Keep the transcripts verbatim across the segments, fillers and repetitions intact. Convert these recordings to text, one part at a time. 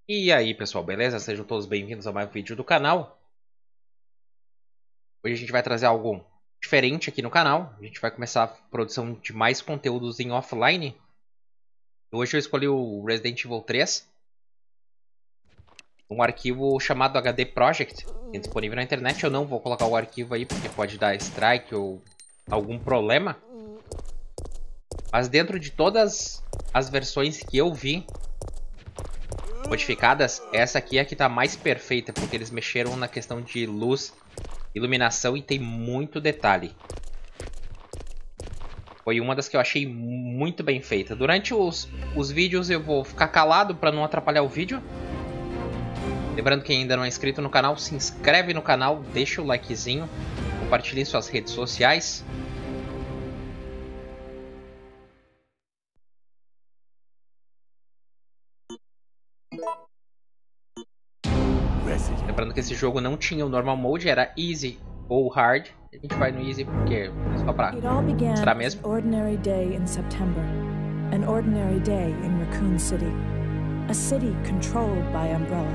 E aí pessoal, beleza? Sejam todos bem-vindos a mais um vídeo do canal. Hoje a gente vai trazer algo diferente aqui no canal. A gente vai começar a produção de mais conteúdos em offline. Hoje eu escolhi o Resident Evil três. Um arquivo chamado H D Project, que é disponível na internet. Eu não vou colocar o arquivo aí porque pode dar strike ou algum problema. Mas dentro de todas as versões que eu vi modificadas, essa aqui é a que tá mais perfeita, porque eles mexeram na questão de luz, iluminação e tem muito detalhe. Foi uma das que eu achei muito bem feita. Durante os, os vídeos eu vou ficar calado para não atrapalhar o vídeo. Lembrando que ainda não é inscrito no canal, se inscreve no canal, deixa o likezinho, compartilhe em suas redes sociais. Lembrando que esse jogo não tinha o normal mode, era easy ou hard. A gente vai no easy porque é só pra mostrar mesmo. An ordinary day in September, an ordinary day in Raccoon City, a city controlled by Umbrella.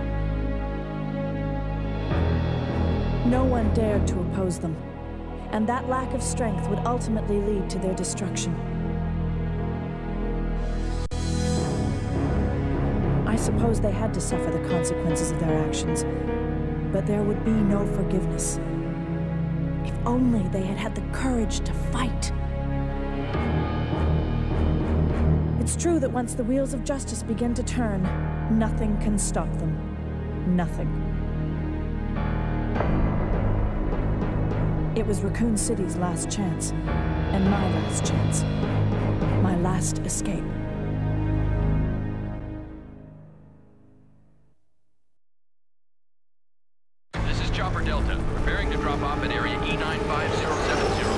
No one dared to oppose them, and that lack of strength would ultimately lead to their destruction. I suppose they had to suffer the consequences of their actions, but there would be no forgiveness. If only they had had the courage to fight. It's true that once the wheels of justice begin to turn, nothing can stop them. Nothing. It was Raccoon City's last chance, and my last chance. My last escape. Chopper Delta, preparing to drop off at area E nine five zero seven zero.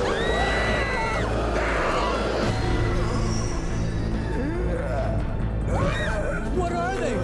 Over. What are they?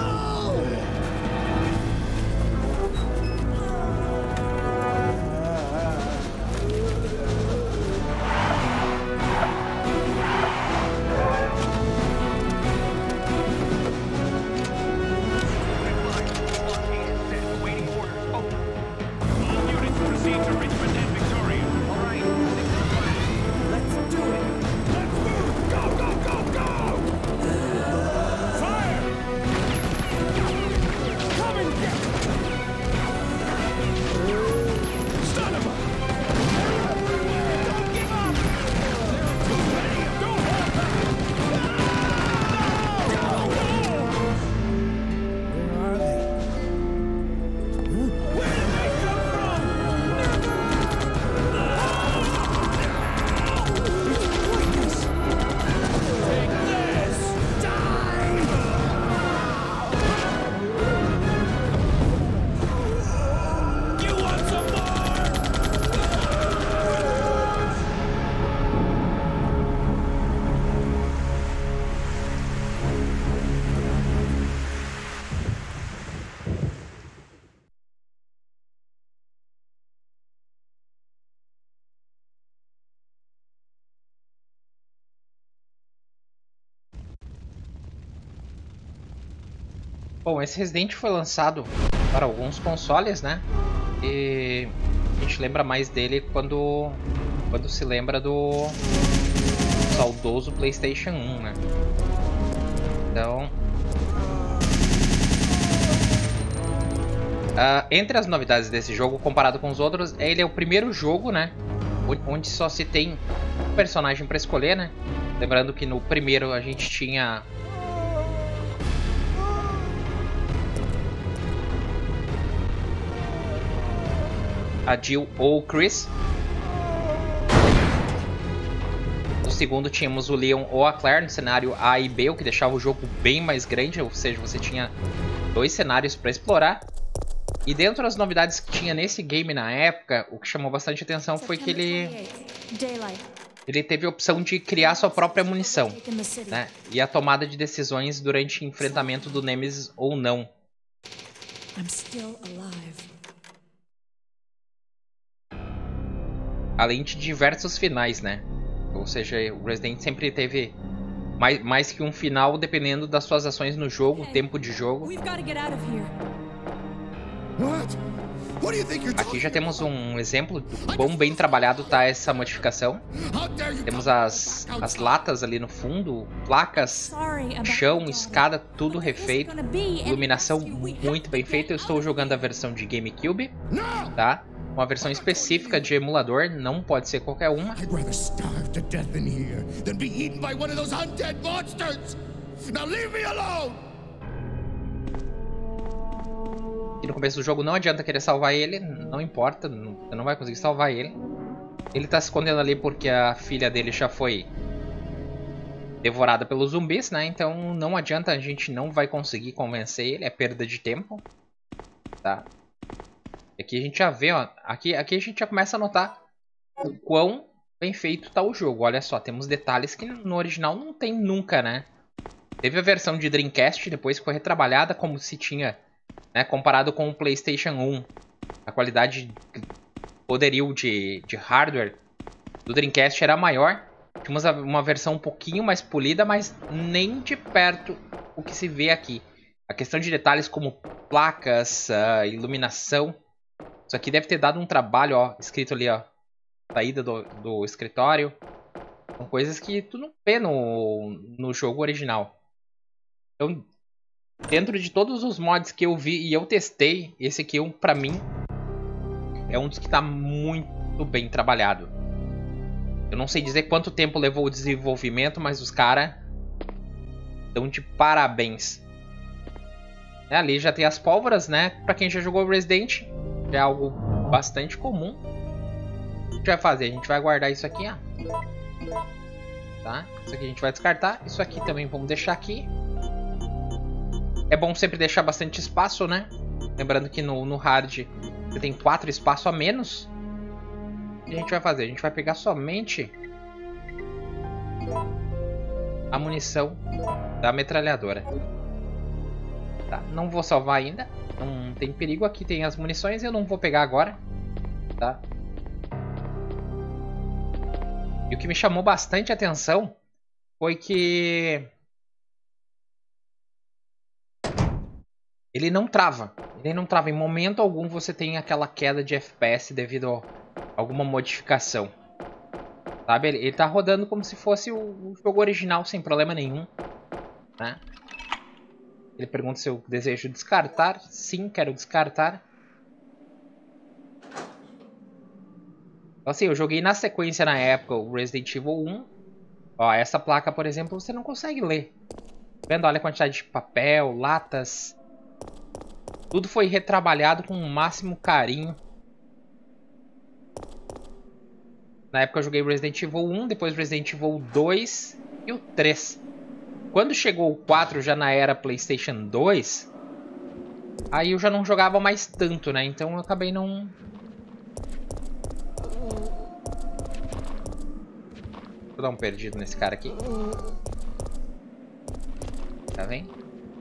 Bom, esse Resident foi lançado para alguns consoles, né? E a gente lembra mais dele quando, quando se lembra do saudoso PlayStation um, né? Então... Uh, entre as novidades desse jogo, comparado com os outros, ele é o primeiro jogo, né? Onde só se tem um personagem para escolher, né? Lembrando que no primeiro a gente tinha... a Jill ou o Chris. No segundo tínhamos o Leon ou a Claire no cenário A e B, o que deixava o jogo bem mais grande, ou seja, você tinha dois cenários para explorar. E dentro das novidades que tinha nesse game na época, o que chamou bastante atenção foi que ele ele teve a opção de criar sua própria munição, né? E a tomada de decisões durante o enfrentamento do Nemesis ou não. I'm still alive. Além de diversos finais, né? Ou seja, o Resident sempre teve mais, mais que um final dependendo das suas ações no jogo, tempo de jogo. We've got to get out of here. What? What do you think you're Aqui talking já temos um exemplo do quão bem trabalhado tá essa modificação. How dare you Temos come as, as latas ali no fundo, placas, Sorry about chão, that. escada, tudo But it is refeito. gonna be, and Iluminação we have muito to bem get feita. Eu out estou of jogando a here. versão de GameCube, No! tá? Uma versão específica de emulador, não pode ser qualquer uma. I'd rather starve to death in here than be eaten by one of those undead monsters. Now leave me alone. E no começo do jogo não adianta querer salvar ele, não importa, não- você não vai conseguir salvar ele. Ele tá se escondendo ali porque a filha dele já foi devorada pelos zumbis, né? Então não adianta, a gente não vai conseguir convencer ele, é perda de tempo, tá? E aqui a gente já vê, ó, aqui, aqui a gente já começa a notar o quão bem feito tá o jogo. Olha só, temos detalhes que no original não tem nunca, né? Teve a versão de Dreamcast, depois foi retrabalhada como se tinha, né, comparado com o PlayStation um. A qualidade, poderio de, de hardware do Dreamcast era maior. Tínhamos uma versão um pouquinho mais polida, mas nem de perto o que se vê aqui. A questão de detalhes como placas, uh, iluminação. Isso aqui deve ter dado um trabalho, ó, escrito ali, ó, saída do, do escritório. São coisas que tu não vê no, no jogo original. Então, dentro de todos os mods que eu vi e eu testei, esse aqui, um, pra mim, é um dos que tá muito bem trabalhado. Eu não sei dizer quanto tempo levou o desenvolvimento, mas os caras estão de parabéns. É, ali já tem as pólvoras, né? Pra quem já jogou Resident, já é algo bastante comum. O que a gente vai fazer? A gente vai guardar isso aqui, ó. Tá? Isso aqui a gente vai descartar. Isso aqui também vamos deixar aqui. É bom sempre deixar bastante espaço, né? Lembrando que no, no hard você tem quatro espaços a menos. O que a gente vai fazer? A gente vai pegar somente a munição da metralhadora. Tá? Não vou salvar ainda. Não tem perigo. Aqui tem as munições. Eu não vou pegar agora. Tá? E o que me chamou bastante atenção foi que ele não trava. Ele não trava. Em momento algum você tem aquela queda de F P S devido a alguma modificação. Sabe? Ele, ele tá rodando como se fosse o, o jogo original sem problema nenhum. Né? Ele pergunta se eu desejo descartar. Sim, quero descartar. Então, assim, eu joguei na sequência na época o Resident Evil um. Ó, essa placa, por exemplo, você não consegue ler. Tá vendo? Olha a quantidade de papel, latas. Tudo foi retrabalhado com o máximo carinho. Na época eu joguei Resident Evil um, depois Resident Evil dois e o três. Quando chegou o quatro, já na era PlayStation dois, aí eu já não jogava mais tanto, né? Então eu acabei não... Vou dar um perdido nesse cara aqui. Tá vendo?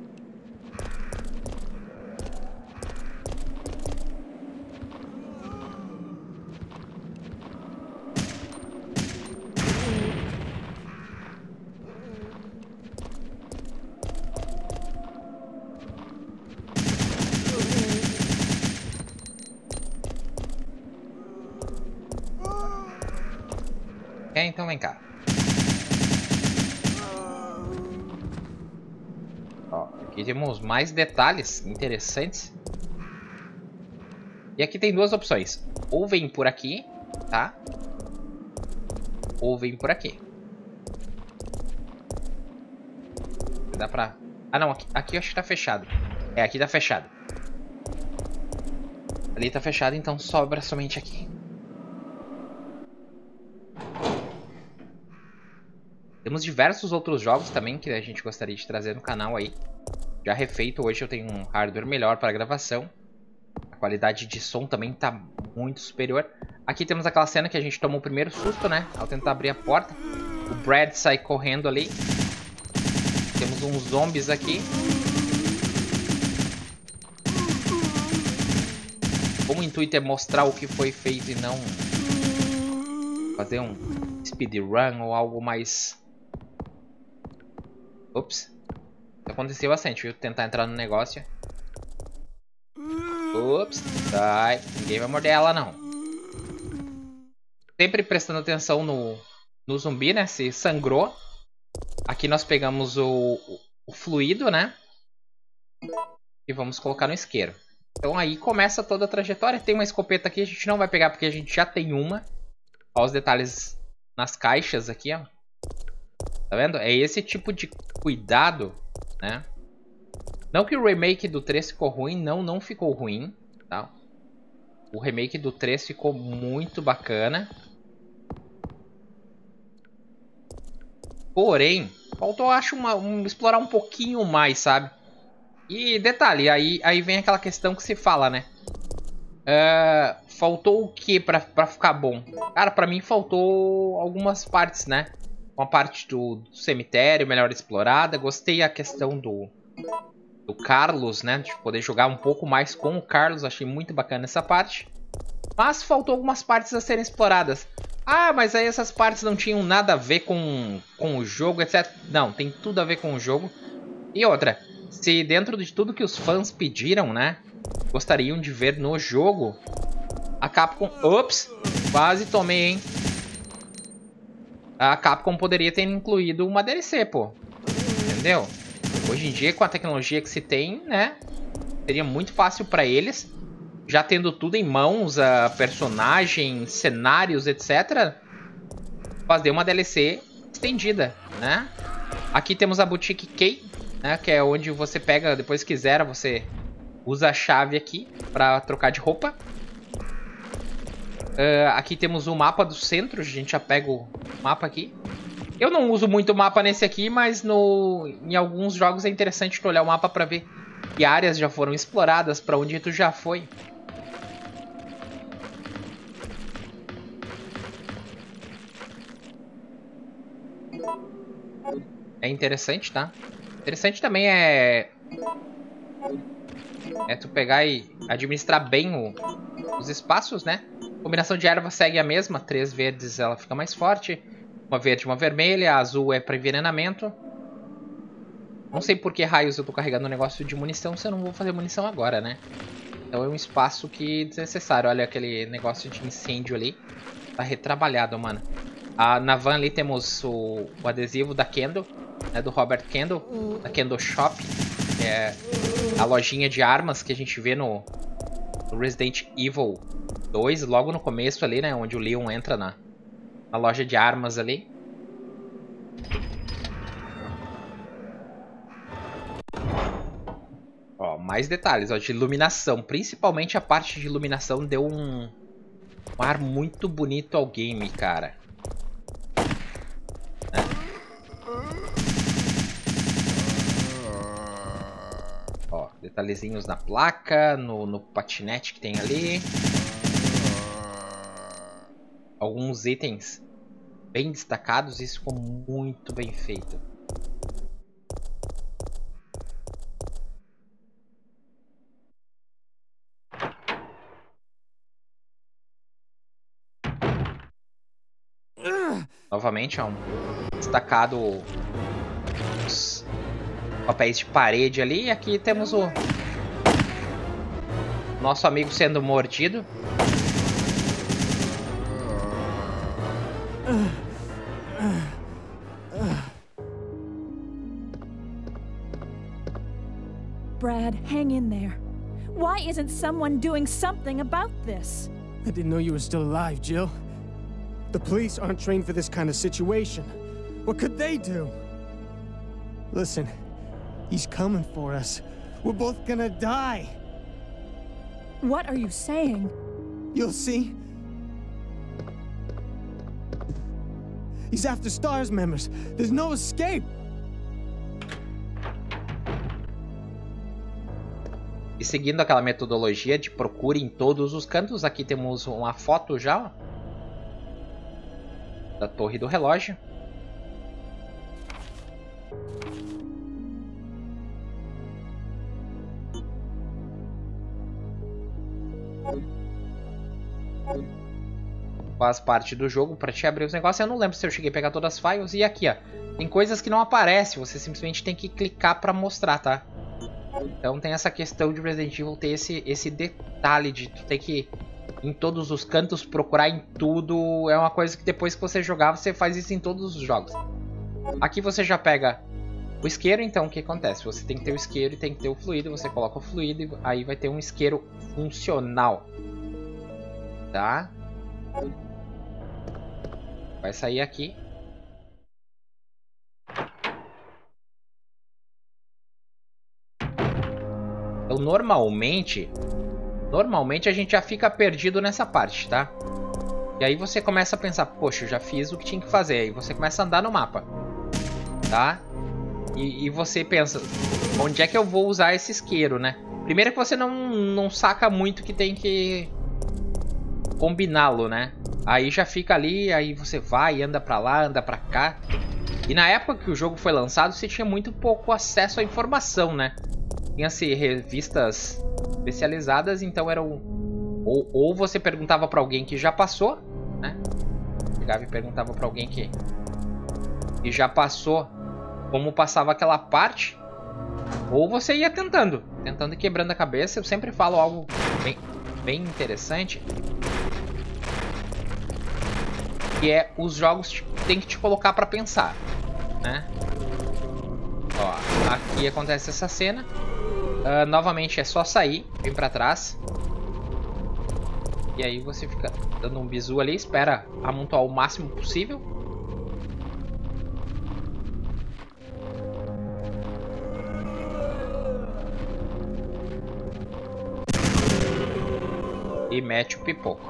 É, então vem cá. Ó, aqui temos mais detalhes interessantes. E aqui tem duas opções. Ou vem por aqui, tá? Ou vem por aqui. Dá pra... Ah, não. Aqui, aqui eu acho que tá fechado. É, aqui tá fechado. Ali tá fechado, então sobra somente aqui. Temos diversos outros jogos também que a gente gostaria de trazer no canal aí. Já refeito, hoje eu tenho um hardware melhor para gravação. A qualidade de som também está muito superior. Aqui temos aquela cena que a gente tomou o primeiro susto, né? Ao tentar abrir a porta. O Brad sai correndo ali. Temos uns zombies aqui. Como o intuito é mostrar o que foi feito e não fazer um speedrun ou algo mais... Ops. Aconteceu bastante, viu? Tentar entrar no negócio. Ops. Sai. Ninguém vai morder ela, não. Sempre prestando atenção no, no zumbi, né? Se sangrou. Aqui nós pegamos o, o, o fluido, né? E vamos colocar no isqueiro. Então aí começa toda a trajetória. Tem uma escopeta aqui, a gente não vai pegar porque a gente já tem uma. Olha os detalhes nas caixas aqui, ó. Tá vendo? É esse tipo de cuidado, né? Não que o remake do três ficou ruim, não, não ficou ruim, tá? O remake do três ficou muito bacana. Porém, faltou, acho, uma, um, explorar um pouquinho mais, sabe? E detalhe, aí, aí vem aquela questão que se fala, né? Uh, faltou o que pra, pra ficar bom? Cara, pra mim faltou algumas partes, né? Uma parte do, do cemitério melhor explorada. Gostei a questão do, do Carlos, né? De poder jogar um pouco mais com o Carlos. Achei muito bacana essa parte. Mas faltou algumas partes a serem exploradas. Ah, mas aí essas partes não tinham nada a ver com, com o jogo, etcétera. Não, tem tudo a ver com o jogo. E outra, se dentro de tudo que os fãs pediram, né? Gostariam de ver no jogo, a Capcom... Ops! Quase tomei, hein? A Capcom poderia ter incluído uma D L C, pô. Entendeu? Hoje em dia, com a tecnologia que se tem, né? Seria muito fácil pra eles. Já tendo tudo em mãos, a personagens, cenários, etcétera. Fazer uma D L C estendida, né? Aqui temos a Boutique Key, né? Que é onde você pega, depois que zera, você usa a chave aqui pra trocar de roupa. Uh, aqui temos o mapa do centro, a gente já pega o mapa aqui. Eu não uso muito o mapa nesse aqui, mas no, em alguns jogos é interessante tu olhar o mapa pra ver que áreas já foram exploradas, pra onde tu já foi. É interessante, tá? Interessante também é... É tu pegar e administrar bem o, os espaços, né? A combinação de erva segue a mesma. Três verdes ela fica mais forte. Uma verde e uma vermelha. A azul é para envenenamento. Não sei por que raios eu tô carregando um negócio de munição se eu não vou fazer munição agora, né? Então é um espaço que é desnecessário. Olha aquele negócio de incêndio ali. Tá retrabalhado, mano. Ah, na van ali temos o, o adesivo da Kendo, né? Do Robert Kendo. Da Kendo Shop. Que é a lojinha de armas que a gente vê no, no Resident Evil dois, logo no começo ali, né? Onde o Leon entra na, na loja de armas ali. Ó, mais detalhes, ó, de iluminação. Principalmente a parte de iluminação deu um, um ar muito bonito ao game, cara. Ó, detalhezinhos na placa, no, no patinete que tem ali. Alguns itens bem destacados, isso ficou muito bem feito. Novamente, ó, um destacado os papéis de parede ali. E aqui temos o nosso amigo sendo mordido. Brad, hang in there. Why isn't someone doing something about this? I didn't know you were still alive, Jill. The police aren't trained for this kind of situation. What could they do? Listen, he's coming for us. We're both gonna die. What are you saying? You'll see. He's after STARS members. There's no escape. E seguindo aquela metodologia de procure em todos os cantos, aqui temos uma foto já, ó, da torre do relógio. faz parte do jogo pra te abrir os negócios. Eu não lembro se eu cheguei a pegar todas as files. E aqui, ó, tem coisas que não aparecem, você simplesmente tem que clicar pra mostrar, tá? Então tem essa questão de Resident Evil ter esse, esse detalhe de tu ter que, em todos os cantos, procurar em tudo. É uma coisa que depois que você jogar, você faz isso em todos os jogos. Aqui você já pega o isqueiro, então o que acontece? Você tem que ter o isqueiro e tem que ter o fluido. Você coloca o fluido e aí vai ter um isqueiro funcional. Tá? Vai sair aqui. Então normalmente, normalmente a gente já fica perdido nessa parte, tá? E aí você começa a pensar, poxa, eu já fiz o que tinha que fazer. Aí você começa a andar no mapa, tá? E, e você pensa, onde é que eu vou usar esse isqueiro, né? Primeiro que você não, não saca muito que tem que combiná-lo, né? Aí já fica ali, aí você vai, anda pra lá, anda pra cá. E na época que o jogo foi lançado, você tinha muito pouco acesso à informação, né? Tinha-se revistas especializadas, então era um... Ou, ou você perguntava pra alguém que já passou, né? Chegava e perguntava pra alguém que, que já passou como passava aquela parte. Ou você ia tentando, tentando e quebrando a cabeça. Eu sempre falo algo bem, bem interessante, que é os jogos tem que te colocar pra pensar, né? Ó, aqui acontece essa cena. Uh, novamente é só sair, vem pra trás. E aí você fica dando um bizu ali, espera amontoar o máximo possível. E mete o pipoco.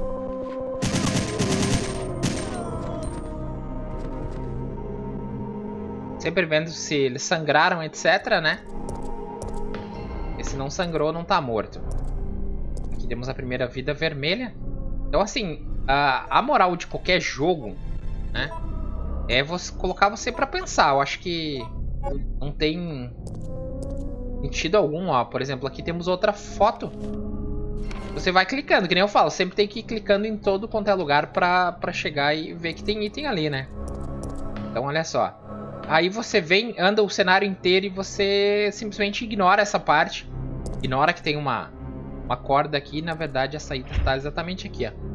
Sempre vendo se eles sangraram, etc, né? E se não sangrou, não tá morto. Aqui temos a primeira vida vermelha. Então assim, a, a moral de qualquer jogo, né, é você colocar você pra pensar. Eu acho que não tem sentido algum, ó. Por exemplo, aqui temos outra foto. Você vai clicando, que nem eu falo, sempre tem que ir clicando em todo quanto é lugar pra, pra chegar e ver que tem item ali, né? Então olha só. Aí você vem, anda o cenário inteiro e você simplesmente ignora essa parte. Ignora que tem uma, uma corda aqui. Na verdade a saída está exatamente aqui, ó.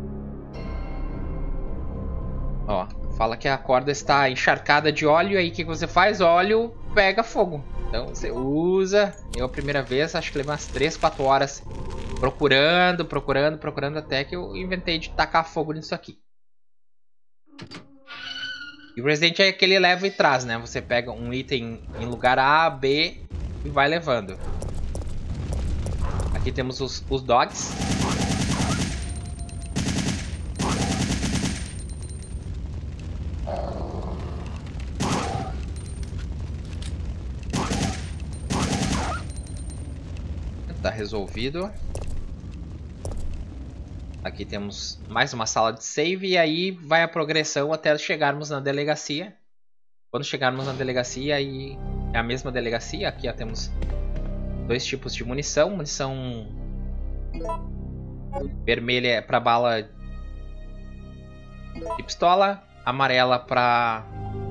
Ó, fala que a corda está encharcada de óleo. Aí o que você faz? Óleo pega fogo. Então você usa. Eu a primeira vez, acho que levei umas três, quatro horas procurando, procurando, procurando, até que eu inventei de tacar fogo nisso aqui. E o Resident é aquele leva e traz, né? Você pega um item em lugar A, B e vai levando. Aqui temos os, os dogs. Tá resolvido. Aqui temos mais uma sala de save e aí vai a progressão até chegarmos na delegacia. Quando chegarmos na delegacia, aí é a mesma delegacia. Aqui ó, temos dois tipos de munição. Munição vermelha é para bala de pistola, amarela para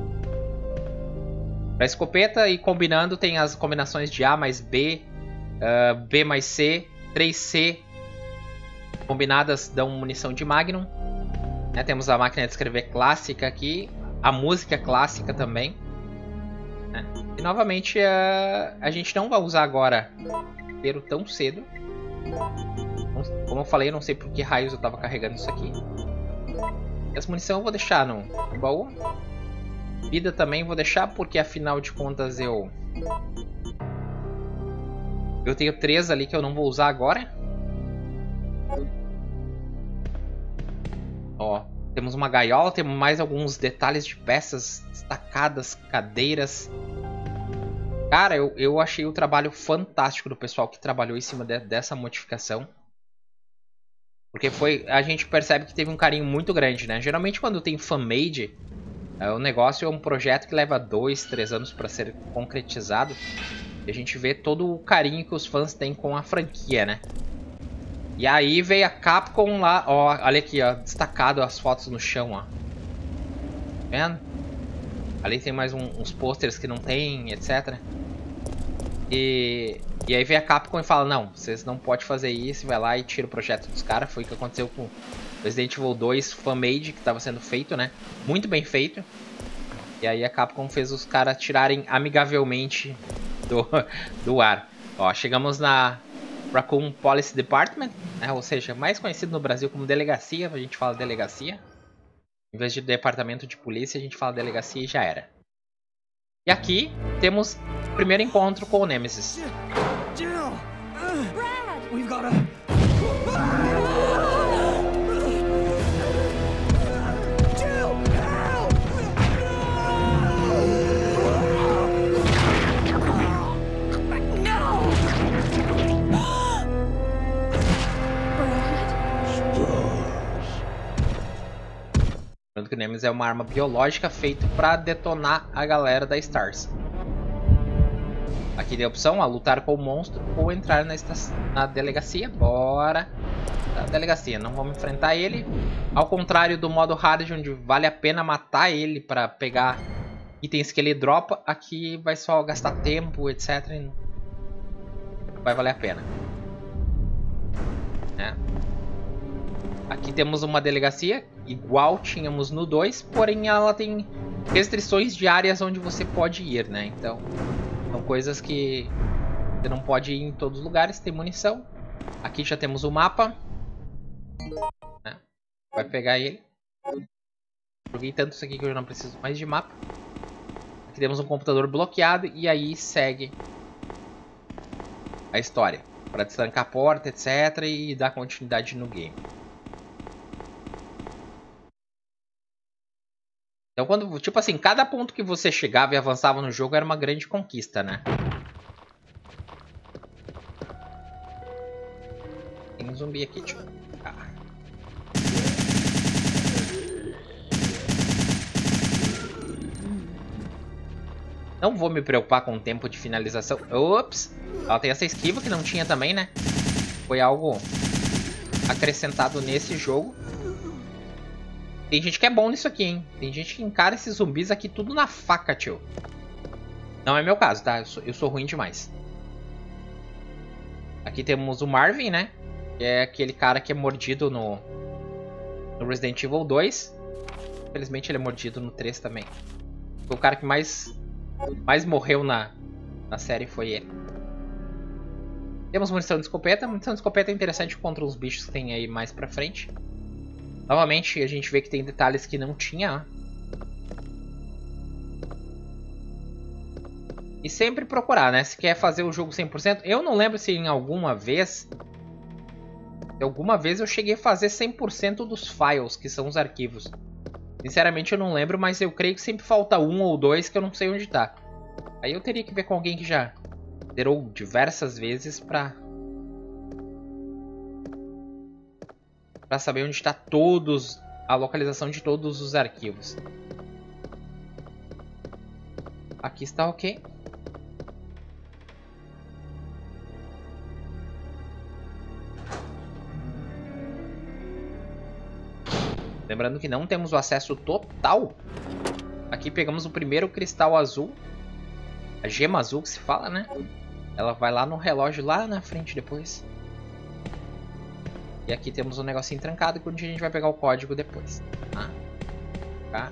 para escopeta, e combinando tem as combinações de A mais B, uh, B mais C, três C. Combinadas dão munição de Magnum, né? Temos a máquina de escrever clássica aqui, a música clássica também, né? E novamente a, a gente não vai usar agora inteiro tão cedo. Como eu falei, eu não sei por que raios eu estava carregando isso aqui. E as munição eu vou deixar no, no baú. Vida também vou deixar porque afinal de contas eu eu tenho três ali que eu não vou usar agora. Ó, temos uma gaiola, temos mais alguns detalhes de peças destacadas, cadeiras. Cara, eu, eu achei o trabalho fantástico do pessoal que trabalhou em cima de, dessa modificação. Porque foi, a gente percebe que teve um carinho muito grande, né? Geralmente quando tem fan-made, é, o negócio é um projeto que leva dois, três anos para ser concretizado. E a gente vê todo o carinho que os fãs têm com a franquia, né? E aí veio a Capcom lá, ó, olha aqui, ó, destacado as fotos no chão, ó. Tá vendo? Ali tem mais um, uns posters que não tem, etcétera. E, e aí vem a Capcom e fala, não, vocês não podem fazer isso, vai lá e tira o projeto dos caras. Foi o que aconteceu com Resident Evil dois Fan-Made, que estava sendo feito, né? Muito bem feito. E aí a Capcom fez os caras tirarem amigavelmente do, do ar. Ó, chegamos na Raccoon Police Department, né? Ou seja, mais conhecido no Brasil como delegacia, a gente fala delegacia. Em vez de departamento de polícia, a gente fala delegacia e já era. E aqui temos o primeiro encontro com o Nemesis. Jill! Uh, Brad! We've got a... Jill! Help! No! Lembrando que o Nemesis é uma arma biológica feita para detonar a galera da STARS. Aqui tem a opção, a lutar com o monstro ou entrar na, na delegacia. Bora na delegacia, não vamos enfrentar ele. Ao contrário do modo hard, onde vale a pena matar ele para pegar itens que ele dropa, aqui vai só gastar tempo, etcétera. E não vai valer a pena. É. Aqui temos uma delegacia, igual tínhamos no dois, porém ela tem restrições de áreas onde você pode ir, né? Então, são coisas que você não pode ir em todos os lugares, tem munição. Aqui já temos o mapa. Né? Vai pegar ele. Joguei tanto isso aqui que eu não preciso mais de mapa. Aqui temos um computador bloqueado e aí segue a história. Para destrancar a porta, etcétera. E dar continuidade no game. Então, quando, tipo assim, cada ponto que você chegava e avançava no jogo era uma grande conquista, né? Tem um zumbi aqui, tipo. Ah. Não vou me preocupar com o tempo de finalização. Ops! Ela tem essa esquiva que não tinha também, né? Foi algo acrescentado nesse jogo. Tem gente que é bom nisso aqui, hein? Tem gente que encara esses zumbis aqui tudo na faca, tio. Não é meu caso, tá? Eu sou, eu sou ruim demais. Aqui temos o Marvin, né? Que é aquele cara que é mordido no, no Resident Evil dois. Infelizmente ele é mordido no três também. Foi o cara que mais, mais morreu na, na série, foi ele. Temos munição de escopeta. Munição de escopeta é interessante contra os bichos que tem aí mais pra frente. Novamente, a gente vê que tem detalhes que não tinha. E sempre procurar, né? Se quer fazer o jogo cem por cento. Eu não lembro se em alguma vez... Se alguma vez eu cheguei a fazer cem por cento dos files, que são os arquivos. Sinceramente eu não lembro, mas eu creio que sempre falta um ou dois que eu não sei onde tá. Aí eu teria que ver com alguém que já zerou diversas vezes pra... Pra saber onde está todos, a localização de todos os arquivos. Aqui está ok. Lembrando que não temos o acesso total. Aqui pegamos o primeiro cristal azul. A gema azul que se fala, né? Ela vai lá no relógio lá na frente depois. E aqui temos um negocinho trancado, onde a gente vai pegar o código depois. Tá? Tá?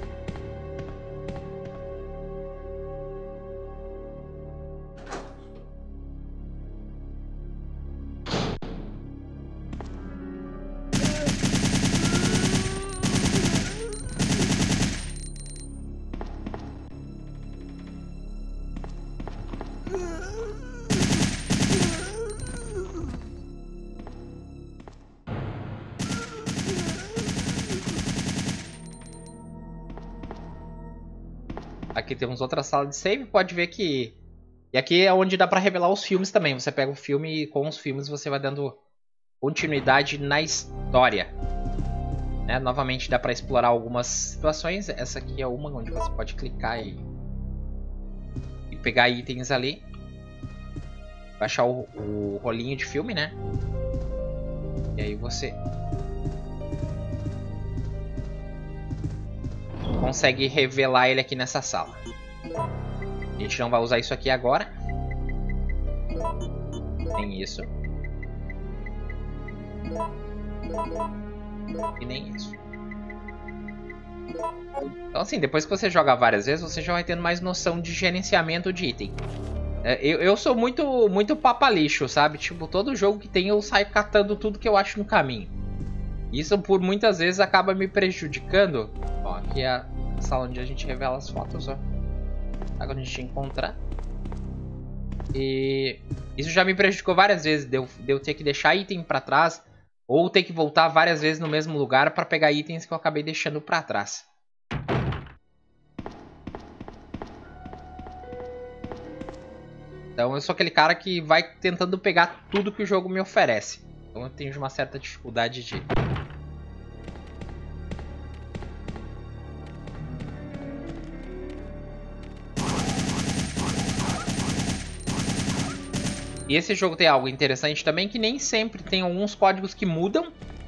Aqui temos outra sala de save, pode ver que... E aqui é onde dá pra revelar os filmes também. Você pega o filme e com os filmes você vai dando continuidade na história. Né? Novamente dá pra explorar algumas situações. Essa aqui é uma onde você pode clicar e, e pegar itens ali. Baixar o, o rolinho de filme, né? E aí você consegue revelar ele aqui nessa sala. A gente não vai usar isso aqui agora. Nem isso. E nem isso. Então assim, depois que você joga várias vezes, você já vai tendo mais noção de gerenciamento de item. Eu, eu sou muito, muito papalixo, sabe? Tipo, todo jogo que tem eu saio catando tudo que eu acho no caminho. Isso por muitas vezes acaba me prejudicando. Ó, aqui é a sala onde a gente revela as fotos, ó. Tá, quando a gente encontrar. E isso já me prejudicou várias vezes, de eu, de eu ter que deixar item pra trás. Ou ter que voltar várias vezes no mesmo lugar pra pegar itens que eu acabei deixando pra trás. Então eu sou aquele cara que vai tentando pegar tudo que o jogo me oferece. Então eu tenho uma certa dificuldade de... E esse jogo tem algo interessante também, que nem sempre tem alguns códigos que mudam.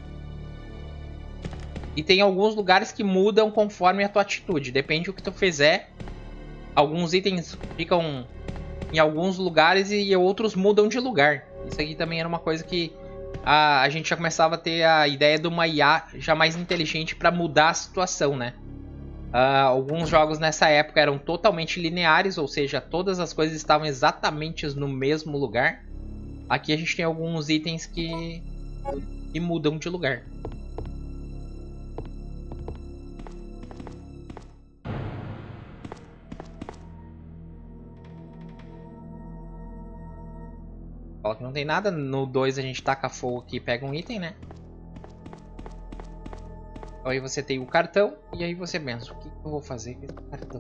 E tem alguns lugares que mudam conforme a tua atitude. Depende do que tu fizer. Alguns itens ficam em alguns lugares e outros mudam de lugar. Isso aqui também era uma coisa que a, a gente já começava a ter a ideia de uma I A já mais inteligente para mudar a situação, né? Uh, alguns jogos nessa época eram totalmente lineares, ou seja, todas as coisas estavam exatamente no mesmo lugar. Aqui a gente tem alguns itens que, que mudam de lugar. Fala que não tem nada. No dois a gente taca fogo aqui e pega um item, né? Aí você tem o cartão e aí você pensa, o que eu vou fazer com esse cartão?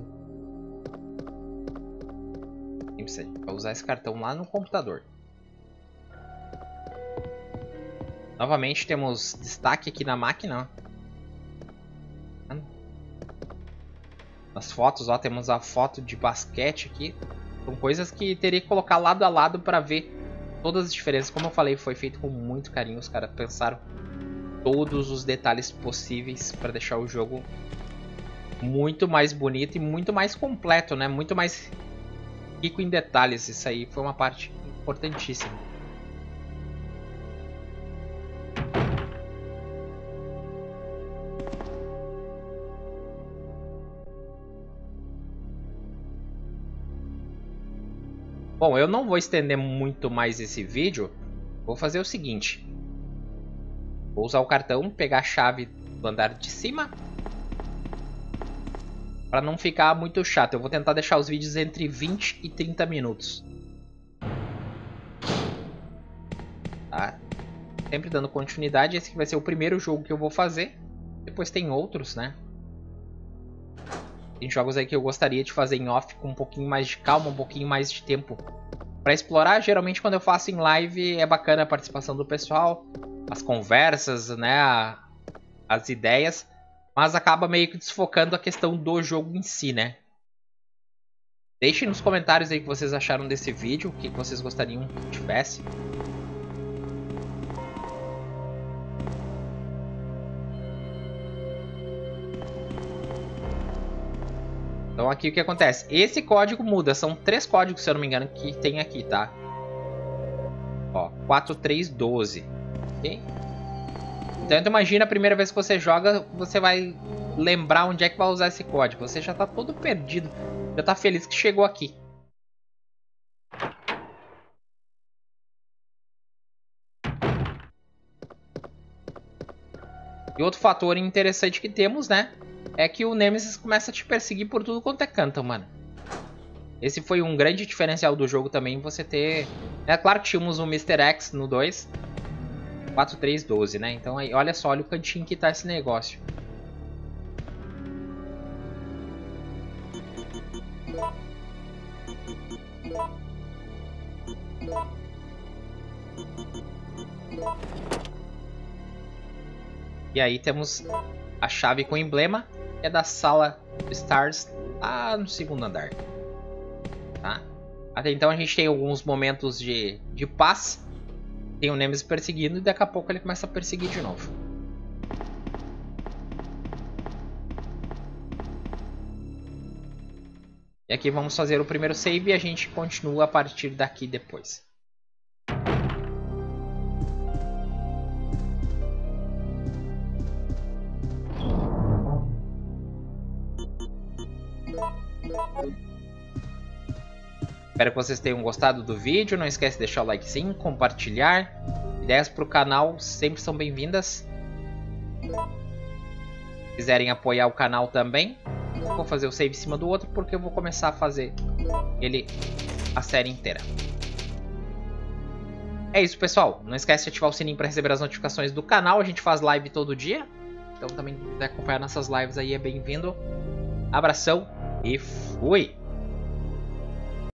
A gente vai usar esse cartão lá no computador. Novamente temos destaque aqui na máquina. Ó. Nas fotos, ó, temos a foto de basquete aqui. São coisas que teria que colocar lado a lado para ver todas as diferenças. Como eu falei, foi feito com muito carinho. Os caras pensaram todos os detalhes possíveis para deixar o jogo muito mais bonito e muito mais completo, né? Muito mais rico em detalhes. Isso aí foi uma parte importantíssima. Bom, eu não vou estender muito mais esse vídeo. Vou fazer o seguinte. Vou usar o cartão, pegar a chave do andar de cima. Para não ficar muito chato. Eu vou tentar deixar os vídeos entre vinte e trinta minutos. Tá? Sempre dando continuidade. Esse aqui vai ser o primeiro jogo que eu vou fazer. Depois tem outros, né? Tem jogos aí que eu gostaria de fazer em off com um pouquinho mais de calma, um pouquinho mais de tempo para explorar. Geralmente quando eu faço em live é bacana a participação do pessoal. As conversas, né, as ideias, mas acaba meio que desfocando a questão do jogo em si, né? Deixem nos comentários aí o que vocês acharam desse vídeo, o que vocês gostariam que tivesse. Então aqui o que acontece? Esse código muda, são três códigos, se eu não me engano, que tem aqui, tá? Ó, quatro três um dois. Okay? Então imagina a primeira vez que você joga, você vai lembrar onde é que vai usar esse código. Você já tá todo perdido, já tá feliz que chegou aqui. E outro fator interessante que temos, né, é que o Nemesis começa a te perseguir por tudo quanto é canto, mano. Esse foi um grande diferencial do jogo também, você ter... É claro que tínhamos o mister X no dois. quatro três um dois, né? Então aí, olha só, olha o cantinho que tá esse negócio. E aí temos a chave com emblema, que é da sala Stars lá no segundo andar. Tá? Até então a gente tem alguns momentos de, de paz. tem o Nemesis perseguindo e daqui a pouco ele começa a perseguir de novo. E aqui vamos fazer o primeiro save e a gente continua a partir daqui depois. Espero que vocês tenham gostado do vídeo. Não esquece de deixar o like sim, compartilhar. Ideias para o canal sempre são bem-vindas. Se quiserem apoiar o canal também, vou fazer o save em cima do outro porque eu vou começar a fazer ele a série inteira. É isso, pessoal. Não esquece de ativar o sininho para receber as notificações do canal. A gente faz live todo dia. Então também se quiser acompanhar nossas lives aí é bem-vindo. Abração e fui!